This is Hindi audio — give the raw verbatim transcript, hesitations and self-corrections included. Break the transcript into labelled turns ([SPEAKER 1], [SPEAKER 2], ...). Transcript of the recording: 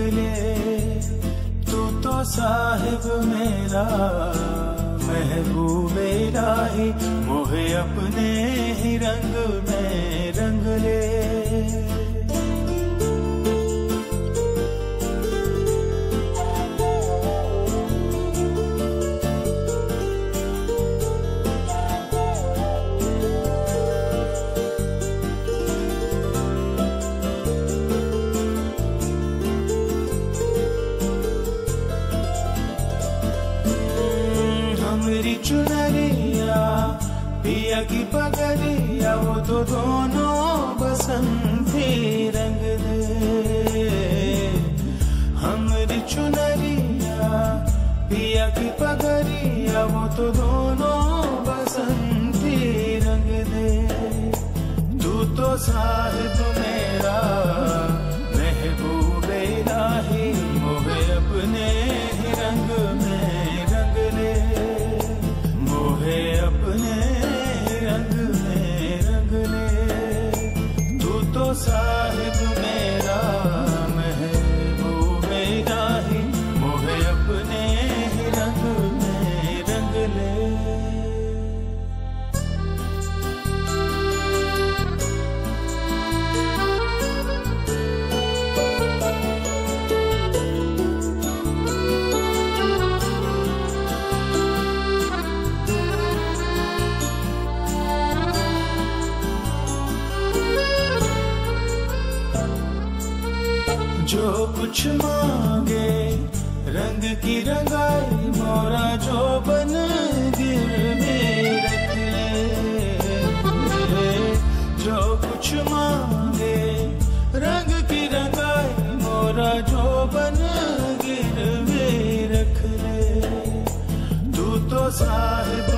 [SPEAKER 1] ले, तू तो साहिब मेरा महबूब इलाही, मोहे अपने ही रंग में रंग ले। मेरी चुनरिया पिया की पगड़िया, वो तो दोनों बसंती रंग दे। हमारी चुनरिया पिया की पगड़िया, वो तो दोनों बसंती रंग दे। तू तो साहिब मेरा महबूब इलाही, मोहे अपने ही रंग में रंग ले, मोहे अपने रंग में रंग ले। तू तो साहिब मेरा महबूब इलाही, मोहे अपने रंग में रंग ले। जो कुछ मांगे रंग की रंगाई, मोरा जो बन गिरवी रख ले। जो कुछ मांगे रंग की रंगाई, मोरा जो बन गिरवी रख ले। तू तो साहिब